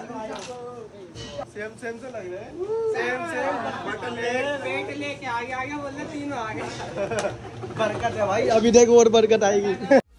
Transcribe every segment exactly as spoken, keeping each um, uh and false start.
Same same से लग रहे हैं, सेम सेम पेट लेके आ गया, आगे बोलने तीनों आ गए। बरकत है भाई, अभी देखो और बरकत आएगी।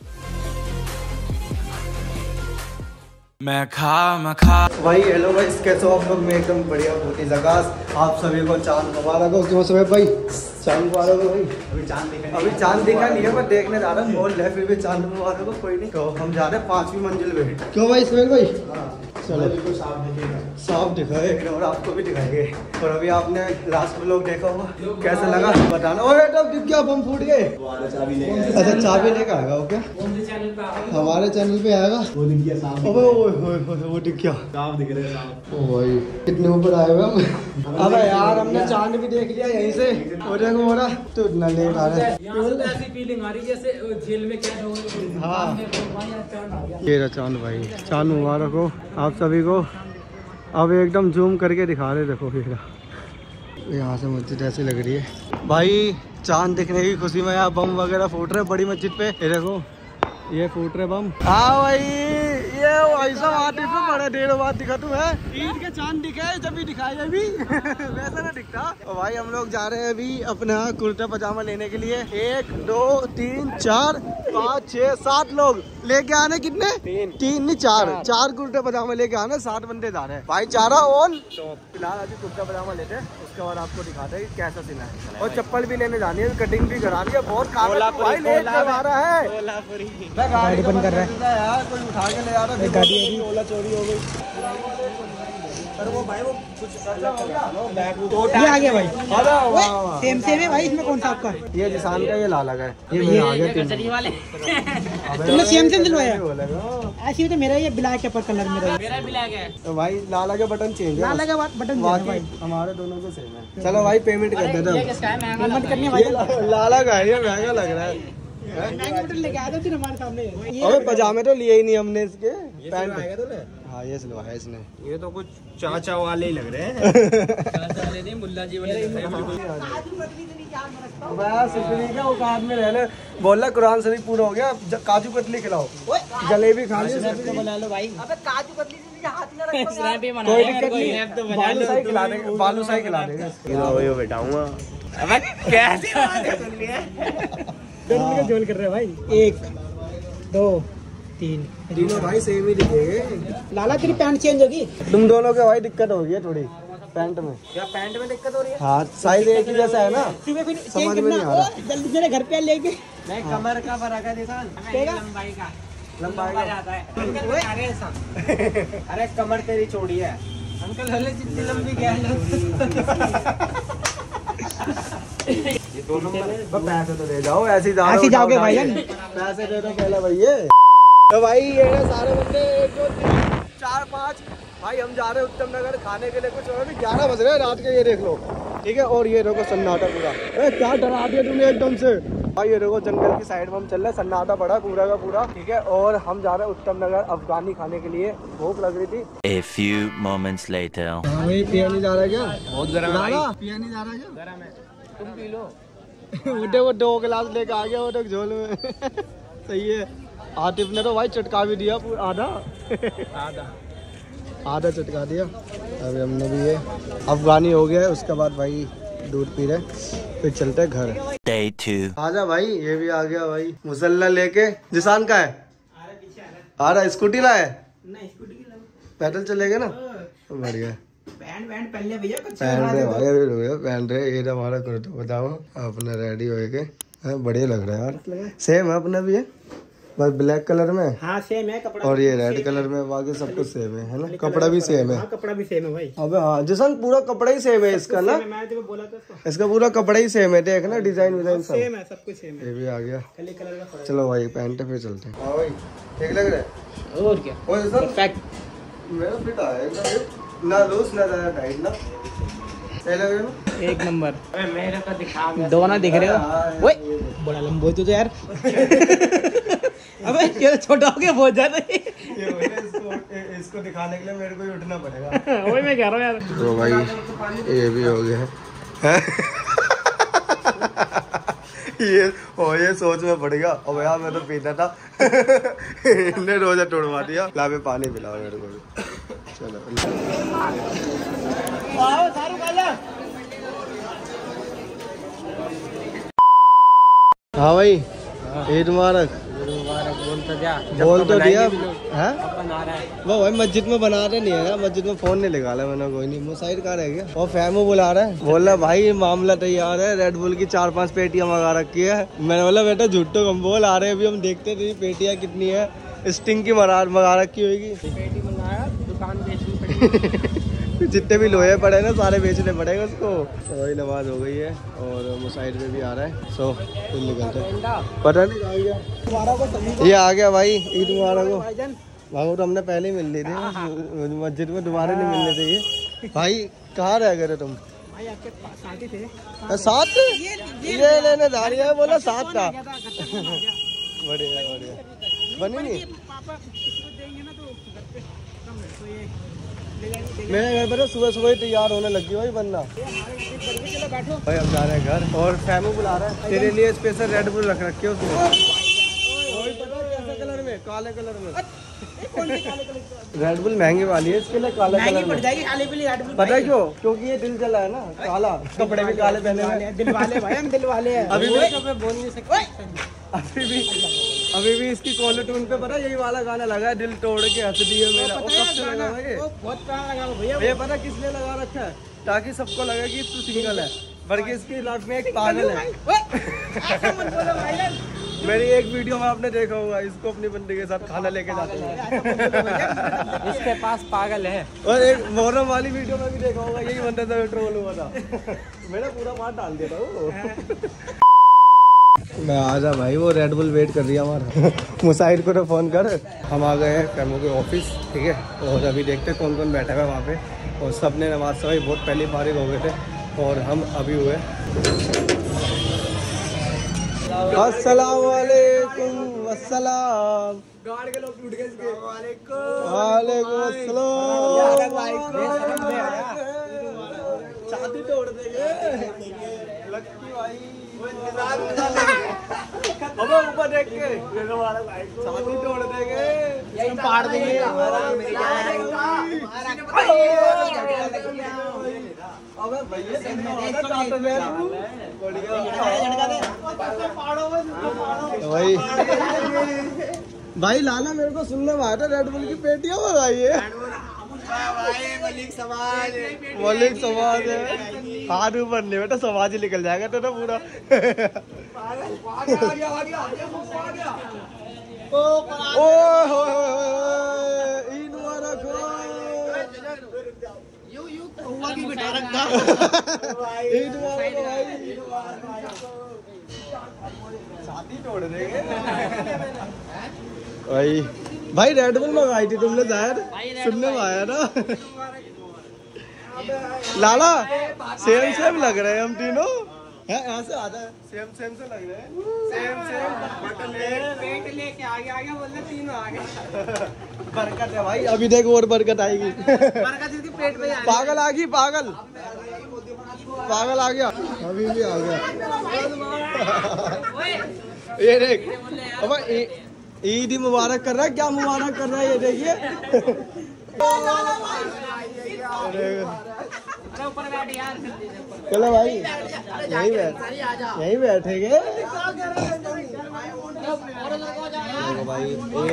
मैं खा मैं खा भाई। हेलो भाई, कैसे हो आप लोग? मैं एकदम बढ़िया, बहुत ही झकास। आप सभी को चांद मुबारक हो। क्यों समय भाई चांद मुबारक हो भाई? अभी चांद दिखा अभी चांद दिखा नहीं है, मैं देखने जा रहा हूँ। बोल रहे फिर भी चांद मुबारक हो। कोई नहीं, तो हम जा रहे हैं पांचवी मंजिल पे। क्यों भाई सुहेल भाई? चलो बिल्कुल साफ दिखेगा, साफ दिखाएगा और आपको भी दिखाएंगे। और अभी आपने लास्ट व्लॉग देखा होगा, कैसा लगा बताना। ओए तब क्या बम फूट गए? अच्छा चाबी लेकर आएगा वो क्या? हमारे चैनल पे आएगा वो दिख गया। वो दिख गया, साफ दिख रहे हैं। ओ भाई कितने ऊपर आए हुए हम। अबे यार हमने चांद भी देख लिया यहीं से। और देखो मोरा तो इतना लेट आ रहा है। ऐसी फीलिंग आ रही जैसे जेल में कैद हो गए। हाँ ये रहा चांद भाई, चांद मुबारक हो आप सभी को। अब एकदम जूम करके दिखा रहे, देखो फिर यहाँ से मस्जिद ऐसी लग रही है भाई। चांद दिखने की खुशी में यहाँ बम वगैरह फूट रहे बड़ी मस्जिद पे। ये देखो ये फूट रहे बम। हाँ भाई ये ऐसा आर्टिस्ट में बड़े देर बाद दिखा तू है। ईद के चांद दिखे जब भी दिखाई अभी वैसा ना दिखता। और भाई हम लोग जा रहे हैं अभी अपना कुर्ता पजामा लेने के लिए। एक दो तीन चार पाँच छह सात लोग लेके आने। कितने? तीन तीन नहीं चार चार कुर्ता पजामा लेके आने। सात बंदे जा रहे हैं भाई। चारा ऑन। फिलहाल अभी कुर्ता पजामा लेते हैं, उसके बाद आपको दिखाते हैं कैसा सिला है। और चप्पल भी लेने जानी है, कटिंग भी करानी है। बहुत काम आ रहा है। गाड़ी बंद कर रहा है यार, कोई उठा के ले जा रहा है। गाड़ी अभी ओला चोरी हो गई। अरे वो भाई वो कुछ अच्छा हो गया। ये आ गया भाई। अरे सेम सेम है भाई। इसमें कौन सा आपका? ये निशान का, ये लाला का है। ये मेरा आ गया तीन वाले। तुमने सेम सेम दिलवाया? ऐसे ही तो मेरा ये ब्लैक है पर कलर मेरा मेरा ब्लैक है। तो भाई लाला का बटन चेंज है। लाला का बटन भाई हमारे दोनों को सेम है। चलो भाई पेमेंट कर देते हैं। पेमेंट करने भाई लाला का है, ये महंगा लग रहा है। लेके आया था हमारे सामने। अबे पजामे तो लिए ही नहीं हमने इसके। पैंट हाँ ये सिलवाया इसने। ये तो कुछ चाचा वाले ही लग रहे हैं। चाचा वाले नहीं, मुल्ला जी वाले लग रहे हैं। औकात में रहने बोल रहा कुरान शरीफ पूरा हो गया, काजू कतली खिलाओ, जलेबी खा ली बना लो भाई। अबे काजू कतली हाथ में रखो, कोई दिक्कत नहीं। बालूशाही खिला देंगे, बालूशाही खिला देंगे। बैठाऊंगा कैसे जोल कर रहे हैं भाई। एक दो तीन तीनों भाई सेम ही दिखेंगे। लाला तेरी पैंट चेंज होगी। तुम दोनों के भाई दिक्कत होगी है थोड़ी पैंट में। क्या पैंट में दिक्कत हो रही है? हाँ साइज एक ही जैसा है ना, समझ में नहीं आ रहा। जल्दी मेरे घर पे लेके। मैं कमर का फर्क है लंबाई का, लंबाई का जाता है। अरे कमर तेरी चौड़ी है अंकल, हले जितनी लंबी क्या है। ये दोनों पैसे तो दे जाओ, ऐसे ऐसे जाओगे भाई। पैसे दे दो पहले भैया। तो भाई ये सारे बंदे एक दो तीन चार पाँच भाई हम जा रहे हैं उत्तम नगर खाने के लिए। कुछ और भी ग्यारह बज रहे हैं रात के, ये देख लो ठीक है। और ये देखो सन्नाटा पूरा। ए, क्या डरा दिया तूने एकदम से भाई। ये देखो जंगल की साइड में हम चल रहे हैं, सन्नाटा पड़ा है पूरा का पूरा ठीक है। और हम जा रहे हैं उत्तम नगर अफगानी खाने के लिए। भूख लग रही थी। A few moments later. हाँ भाई पिया नहीं जा रहा है क्या? बहुत गर्म है भाई। पिया नहीं जा रहा है क्या? गर्म है, तुम पी लो। वो वो दो गिलास लेके आ गया वो तो झोल में। सही है। आतिफ ने तो भाई चटका भी दिया पूरा, आधा आधा आधा चटका दिया। अभी हमने भी ये अफगानी हो गया है, उसके बाद भाई दूध पी रहे, फिर चलते हैं घर। Day two. आजा भाई, ये भी आ गया भाई मुसल्ला लेके। जिसान का है आ रहा, स्कूटी लाया है? पैदल चलेगा ना, बढ़िया। पहन पहन रहे भाई, पहन रहे। ये हमारा कुर्ता बताओ अपना रेडी हो के बढ़िया लग रहा है यार। सेम है अपना भी है, बस ब्लैक कलर में। हाँ सेम है कपड़ा, और ये रेड कलर में। बाकी सब कुछ सेम है, है ना? कपड़ा भी सेम है। कपड़ा भी सेम है भाई। अबे हाँ जिसन पूरा कपड़ा ही सेम है इसका ना। मैं बोला था इसका पूरा कपड़ा ही सेम है। देख ना डिजाइन विजाइन सब सेम है, सब कुछ सेम है। ये भी आ गया। चलो भाई पैंट पे चलते हैं। हाँ भाई ठीक लग रहा है। और क्या परफेक्ट मेरा फिट आया, ना लूज ना ज्यादा टाइट ना। सही लग रहा है एक नंबर। अरे मेरे को दिखा दो ना, दिख रहे हो? ओए बड़ा लंबा तो यार। अबे ये छोटा हो गया बहुत ज्यादा। ये इसको इसको दिखाने के लिए मेरे को ही उठना पड़ेगा। वही मैं कह रहा हूँ यार। तो भाई ये भी हो गया है। ये ओ ये सोच में पड़ गया। अब यार मैं तो पीता था। इन्हें रोजा तोड़वा दिया। ला पे पानी पिलाओ मेरे को। चलो हाँ भाई, ईद मुबारक। बोल तो दिया, बोल तो दिया है। बना रहा है वो भाई मस्जिद में बना रहे नहीं है ना, मस्जिद में फोन नहीं निकाला मैंने, कोई नहीं। मुसाहिद कहाँ रह गया? और फैमू बुला रहा है, बोल रहा भाई मामला तैयार है, रेड बुल की चार पांच पेटियां मंगा रखी है। मैंने बोला बेटा झूठो कम बोल, आ रहे अभी हम देखते थे पेटियां कितनी है। स्टिंग की मंगा रखी होगी। पेटी मंगाया, दुकान बेचनी पड़ेगी। जितने भी लोहे पड़े ना सारे बेचने पड़ेंगे उसको। तो वही नमाज हो गई है और मुसाहिद में भी आ रहा है। सो फिर निकलते पता नहीं आ गया, ये आ गया भाई। ईद मुबारक हो भाई। तो हमने पहले ही मिल ली थी मस्जिद में, दोबारा नहीं मिलने चाहिए। भाई कहाँ रह गए तुम? साथ ये लेने जा रही है, बोला साथ था। बढ़िया बढ़िया, बनी नहीं मेरे घर पर सुबह सुबह ही तैयार होने लगी भाई बनना। भाई हम जा रहे हैं घर और फैमू बुला रहा है, तेरे लिए स्पेशल रेड बुल रख रखी है उसमें। कैसे कलर में? काले कलर में। रेड बुल महंगी वाली है, इसके लिए काले कलर में। पता है क्यों? क्योंकि ये दिल जला है ना, काला। कपड़े भी काले पहने हैं, दिल वाले भाई, हम दिल वाले हैं। अभी भी बोल नहीं सकते, अभी भी अभी भी इसकी कॉलर ट्यून पे पता यही वाला गाना लगा है, दिल तोड़ के हंस दिए मेरा। वो कब से लगा है ये? बहुत पुराना लगा भैया। ये पता किस लिए लगा रखा है? ताकि सबको लगे कि तू सिंगल है, बल्कि इसकी लाइफ में एक पागल है। मेरी एक वीडियो में आपने देखा होगा, इसको अपनी बंदी के साथ खाना लेके जाते हैं। इसके पास पागल है। और एक मोहर्रम वाली वीडियो में भी देखा होगा, यही बंदा था ट्रोल हुआ था। मैंने पूरा मार डाल दिया था वो। मैं आ जा भाई, वो रेड बुल वेट कर रही है हमारा। मुसाहिद को तो फोन कर। हम आ गए हैं फैमू के ऑफिस, ठीक है। और अभी देखते कौन कौन बैठा हुआ है वहाँ पे। और सब ने नमाज सवाई बहुत पहले फारिग हो गए थे और हम अभी हुए। अस्सलाम वालेकुम। अस्सलाम। गार्ड के लोग टूट गए इसके। वालेकुम अस्सलाम। छाती तोड़ देंगे लक्की भाई। अबे ऊपर देख के छाती तोड़ देंगे, यही पाड़ देंगे। अबे भाई भाई लाला मेरे को सुनने में आया था रेड बुल की पेटियां मंगाइए। मलिक समाज, मलिक समाज है। हाथ ऊपर नहीं बेटा, समाज ही निकल जाएगा तो ना पूरा। ओ हो ईद मुबारक हो। ईद मुबारक भाई। शादी तोड़ देंगे भाई। भाई रेड बुल मंगाई थी तुमने शायद, सुनने में आया ना। लाला सेम सेम लग रहे हैं हम तीनों, है ऐसे आता है, सेम सेम से लग रहे हैं। सेम सेम पेट लेके आगे आगे बोलने तीनों आगे। बरकत है भाई, अभी देखो और बरकत आएगी। बरकत इसके पेट में आ पागल आ गई, पागल पागल आ गया, अभी भी आ गया। ये देख अब ईद मुबारक कर रहा है, क्या मुबारक कर रहा है ये देखिए। चलो भाई यही बैठ यही बैठेंगे भाई।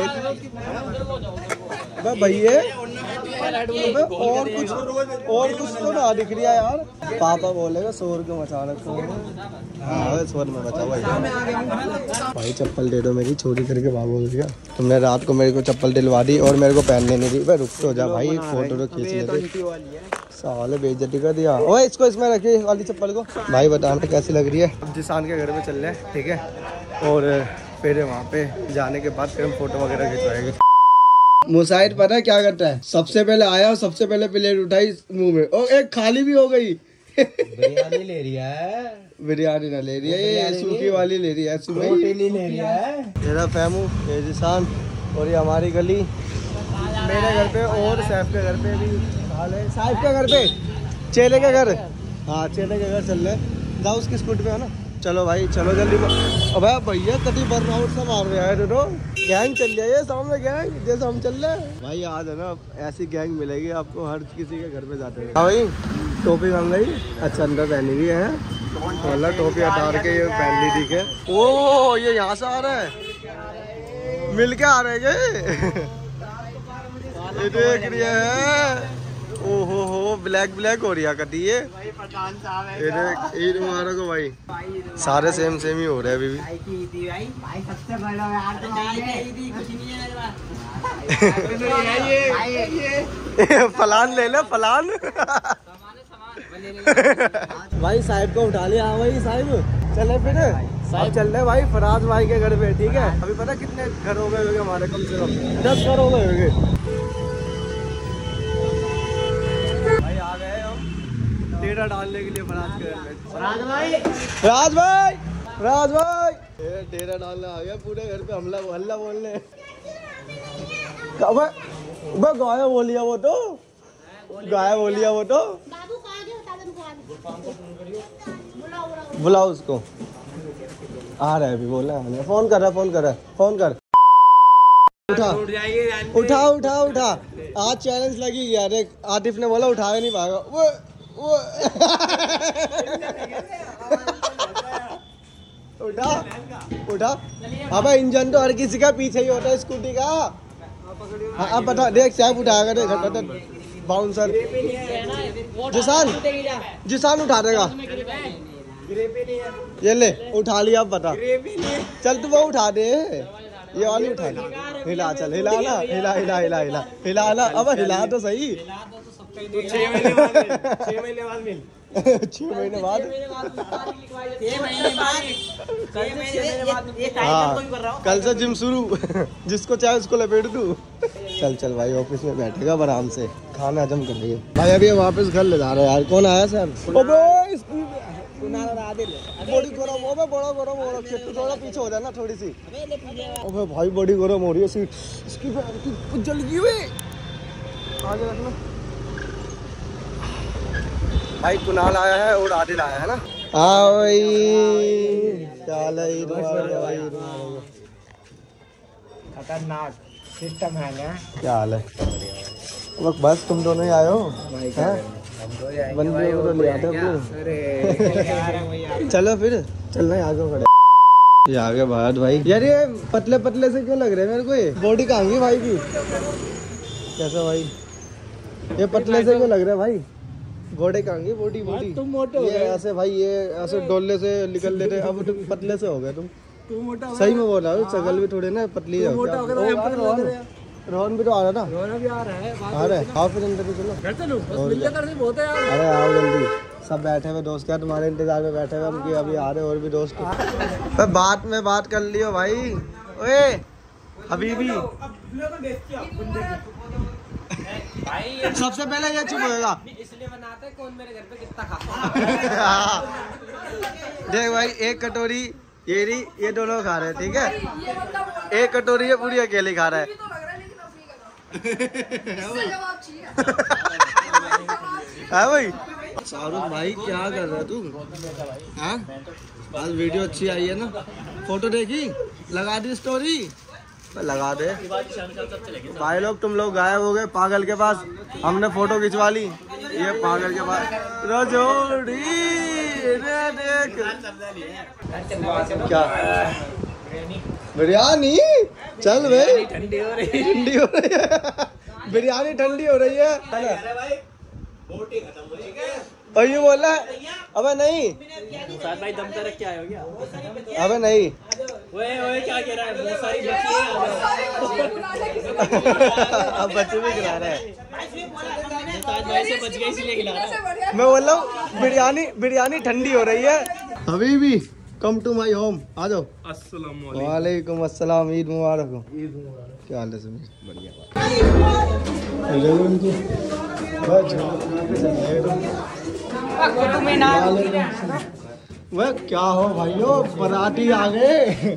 एक भैया और कुछ और कुछ तो ना दिख रहा यार। पापा बोलेगा शोर क्यों मचा रखा है। हाँ शोर में बचा भाई। भाई चप्पल दे दो मेरी, चोरी करके भागो भैया। तुमने रात को मेरे को चप्पल दिलवा दी और मेरे को पहनने नहीं दी। भाई रुक तो जा भाई, फोटो तो खींच लेते। साले बेइज्जती कर दिया। ओए इसको इसमें रखिए वाली चप्पल को। भाई बताना कैसी लग रही है। अब जिसान के घर में चल रहे हैं, ठीक है। और फिर वहाँ पे जाने के बाद फिर हम फोटो वगैरह खिंचवाएंगे। मुसाहिद पता है क्या करता है? सबसे पहले आया और सबसे पहले प्लेट उठाई मुंह में, और एक खाली भी हो गई। बिरयानी ले रही है, बिरयानी ना ले रही है, ये सूखी वाली ले रही है, रोटी ले रही है। तेरा फैमू, ये जिसान और ये हमारी गली। मेरे घर पे और सैफ के घर पे भी हाल है। साहिब के घर पे, चेले के घर। हाँ चेले के घर चल रहे। जाओ उसकी स्कूटी पे है ना। चलो भाई चलो जल्दी। अबे भैया कटी बर्न आउट से मार रहे हैं तो गैंग चल रही है सामने, गैंग जैसे हम चल रहे हैं भाई। आज है ना ऐसी गैंग मिलेगी आपको हर किसी के घर पे जाते हैं। हाँ भाई टोपी बन गई, अच्छा अंदर पहनी हुई है, मतलब टोपी हटा के ये पहन ली, ठीक है। ओ ये यहाँ से आ रहा है, मिल के आ रहे हैं ये देख रही है। ओहो हो ब्लैक ब्लैक हो रही है कटी ये। ईद मुबारक हो भाई। सारे सेम सेम ही हो रहे हैं अभी भी। फलान ले ले फलान। भाई साहिब को उठा लिया। हाँ भाई साहिब चले फिर अब चल रहे भाई फराज भाई के घर पे, ठीक है। अभी पता कितने घर हो गए होंगे हमारे, कम से कम दस घर हो गए होंगे भाई। आ गए हम डेरा डालने के लिए फराज के घर में। फराज भाई फराज भाई फराज भाई डेरा डालने आ गया, पूरे घर पे हमला हल्ला बोलने। गायब हो लिया वो तो, गायब हो लिया वो तो। बुलाओ उसको, आ रहा है अभी, बोला है फोन कर रहा, फोन कर रहा, फोन कर। उठा उठा उठा उठा आज चैलेंज लगी गया। देख आतिफ ने बोला उठा नहीं पाएगा वो वो उठा उठा। अबे इंजन तो हर किसी का पीछे ही होता है स्कूटी का। हाँ अब बता, देख साहब उठाएगा, देख बाउंसर जिसान जिसान उठा देगा। ये ले उठा लिया, अब बता। चल तू वो उठा दे, ये वाली उठा दे। हिला चल, हिला ना, हिला हिला हिला हिला हिला ना। अब हिला तो सही। छह महीने बाद छह महीने बाद मिल छह महीने बाद हाँ कल से जिम शुरू। जिसको चाहे उसको लपेट दूं। चल चल भाई ऑफिस में बैठेगा आराम से, खाना हजम कर रही है भाई। अभी वापस घर ले जा रहे हैं यार। कौन आया सर? बड़ी गरम हो, बड़ा गरम हो रहा है। थोड़ा पीछे हो जाना थोड़ी सी। अबे भाई बड़ी गरम हो रही है सीट, इसकी जल गई हुई। आगे रखना भाई। कुणाल आया है और आदिल आया है ना। हाँ भाई चाल खतरनाक सिस्टम है ना। क्या हाल है? बस तुम दोनों ही आए हो? बंदे को तो ले आते अपने। चलो फिर चलना है आगे खड़े। ये आ गया भारत भाई। यार ये पतले पतले से क्यों लग रहे हैं मेरे को? ये बॉडी कहाँ गई भाई की? कैसा भाई ये पतले से क्यों लग रहा है भाई? घोड़े कहाँ गई बॉडी बॉडी? तुम मोटे हो गए ऐसे भाई, ये ऐसे डोले से निकल लेते, अब तुम पतले से हो गए तुम। तुम मोटा सही में बोल रहा हूँ, शकल भी थोड़ी ना पतली है। रोहन भी तो आ रहा था। रोहन भी आ रहा है, आ रहा है। आओ फिर अंदर भी चलो। घर चलो बहुत है यार। अरे आओ जल्दी, सब बैठे हुए दोस्त क्या तुम्हारे इंतजार में बैठे हुए हम कि अभी आ रहे और भी दोस्त। बात में बात कर लियो भाई। ओए हबीबी सबसे पहले ये चुप होगा। इसलिए बनाते हैं कौन मेरे घर पे कितना खाता। देख भाई एक कटोरी ये रही, ये दोनों खा रहे हैं, ठीक है। एक कटोरी ये पूरी अकेले खा रहा है। है भाई शाहरुख भाई क्या कर रहा है तू? हाँ आज वीडियो अच्छी आई है ना, फोटो देखी, लगा दी स्टोरी, लगा दे भाई। लोग तुम लोग गायब हो गए पागल के पास, हमने फोटो खिंचवा ली। ये पागल के पास रजोड़ी देख क्या बिरयानी। चल भाई ठंडी हो रही है, ठंडी हो रही है बिरयानी, ठंडी हो रही है। और ये बोला अबे नहीं भाई दम तक क्या हो गया? अबे नहीं ओए ओए क्या कह रहा है? बहुत सारी अब बच्चे भी खिला रहा है। मैं बोल रहा हूँ बिरयानी बिरयानी ठंडी हो रही है। अभी भी कम टू माई होम, आ जाओ। अस्सलाम वालेकुम अस्सलाम, ईद मुबारक हो। ईद मुबारक। क्या हाल है समीर? बढ़िया। वह क्या हो भाइयों, बाराती आ गए।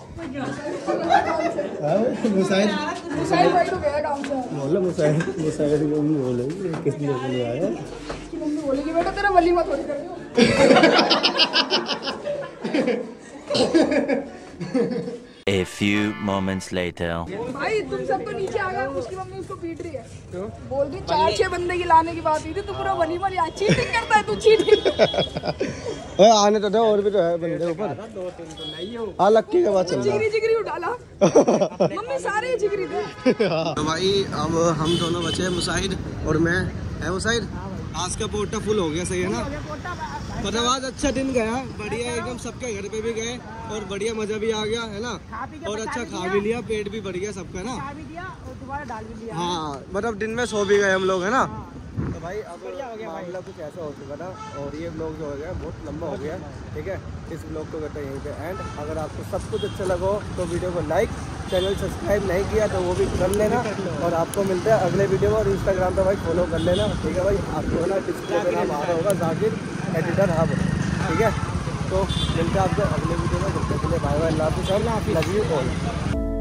मुसाइद बोलो, मुसाइद मुसाइद बोले किस लिए बोले आया? बोलेगी बेटा तेरा वलीमा थोड़ी कर दो। A few moments later. भाई तुम सब तो नीचे आ गए, उसकी मम्मी उसको पीट रही है। क्यों? बोल रही चार छह बंदे की लाने की बात हुई थी, तू पूरा वली वाली चीटिंग करता है तू, चीटिंग। आने तो दे, और भी तो है बंदे ऊपर। दो तीन तो नहीं हो। हाँ लक्की के बाद चल रहा। जिगरी जिगरी उठाला। मम्मी सारे जिगरी थे। तो भाई अब हम दोनों बचे, मुसाहिद और मैं। है मुसाहिद? आज का पोटा फुल हो गया, सही है ना? मतलब आज अच्छा दिन गया, बढ़िया एकदम, सबके घर पे भी गए और बढ़िया मजा भी आ गया, है ना? और अच्छा खा भी लिया, पेट भी भर गया सबका ना। हाँ मतलब दिन में सो भी गए हम लोग, है ना? तो भाई अब मामला कुछ ऐसा हो चुका था और ये ब्लॉग जो हो गया बहुत लंबा हो गया, ठीक है? इस ब्लॉग को करते हैं यहीं पे एंड। अगर आपको सब कुछ अच्छा लगा तो वीडियो को लाइक, चैनल सब्सक्राइब नहीं किया तो वो भी कर लेना और आपको मिलते हैं अगले वीडियो में। और इंस्टाग्राम पे भाई फॉलो कर लेना, ठीक है भाई? आपको ना डिस्प्ले पे नाम आ रहा होगा, जाकिर एडिटर हब, ठीक है? तो मिलते हैं आपको अगले वीडियो में। Bye bye, love you all.